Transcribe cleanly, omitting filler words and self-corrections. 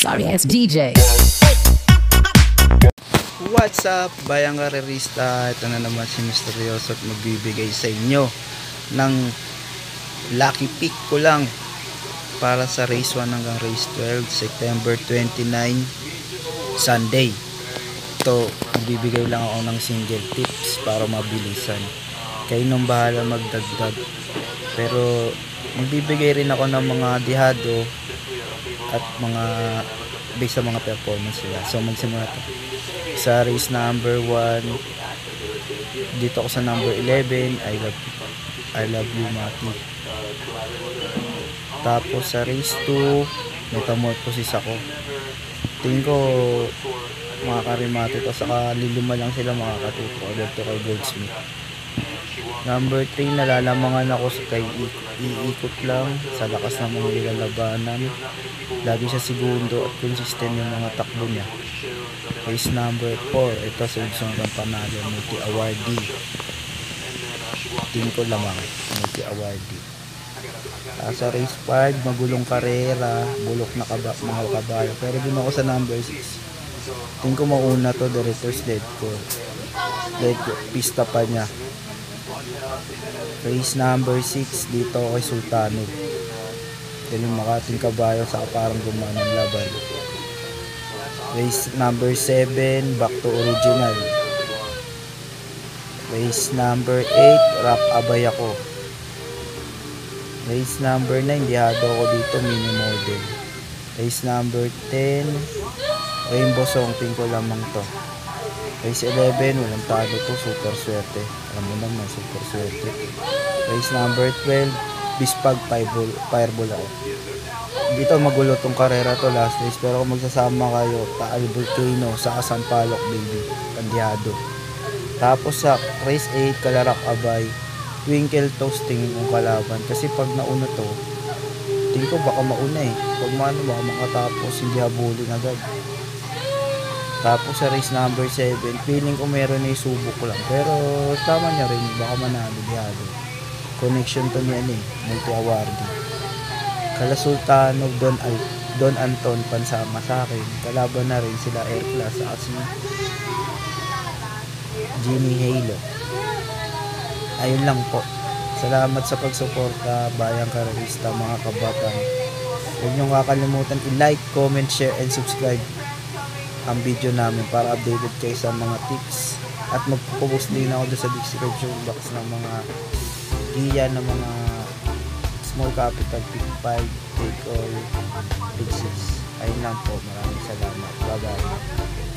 Sorry ass DJ. What's up, bayang karerista? Ito na naman si Misteryoso at magbibigay sa inyo ng lucky pick ko lang para sa race 1 hanggang race 12, September 29, Sunday. Ito, magbibigay lang ako ng single tips para mabilisan. Kayo nang bahala magdagdag. Pero magbibigay rin ako ng mga dihado at mga based sa mga performance nila. So magsimula ito. Sa race number 1, dito ako sa number 11, I love you Mati. Tapos sa race 2, metamorphosis ako. Tingin ko makakarimati to, saka lilima lang sila makakatuto agad to kay Goldsmith. Number 3, nalalamangan ako sa kay iikot lang sa lakas ng mga ilalabanan. Lagi siya segundo at consistent yung mga takbo niya. Race number 4, ito sa Udsong Panalo, multi-awardee. Tingin ko lamang, multi-awardee. Sa race 5, magulong karera, bulok na mga kabayo. Pero dun ako sa number 6. Tingin ko mauna to, the Director's Dead ko. Pista pa niya. Race number 6, dito kay Sultano. Dahil yung makating kabayo sa parang gumaan ng laban. Race number 7, back to original. Race number 8, rock abay ako. Race number 9, dihado ako dito, mini model. Race number 10, rainbow song, tingko lamang to. Race 11, walang talo to, super swerte. Alam mo naman, super swerte. Race number 12, bispag fireball ako. Dito magulo tong karera to, last race. Pero kung magsasama kayo, Taal Volcano, sa Sampaloc baby, kandihado. Tapos sa race 8, Kalarak Abay, Twinkle Toasting yung kalaban. Kasi pag nauna to, tingin ko baka mauna eh. Pag maano, baka makatapos, hindi habulin agad. Tapos sa race number 7, feeling ko meron na isubok lang. Pero tama niya rin, baka manalo dihado. Connection to niya eh, multi-awardee. Kala Sultano, Don Anton, pansama sa akin. Kalaban na rin sila Airclass at si Jimmy Halo. Ayun lang po. Salamat sa pagsuporta, bayang karerista, mga kabatang. Huwag niyong kakalimutan i-like, comment, share, and subscribe ang video namin para updated kayo sa mga tips. At magpo-post din ako doon sa description box ng mga giya ng mga small capital, pick 5, take all, big 6. Ayun lang po. Maraming salamat. Bye bye.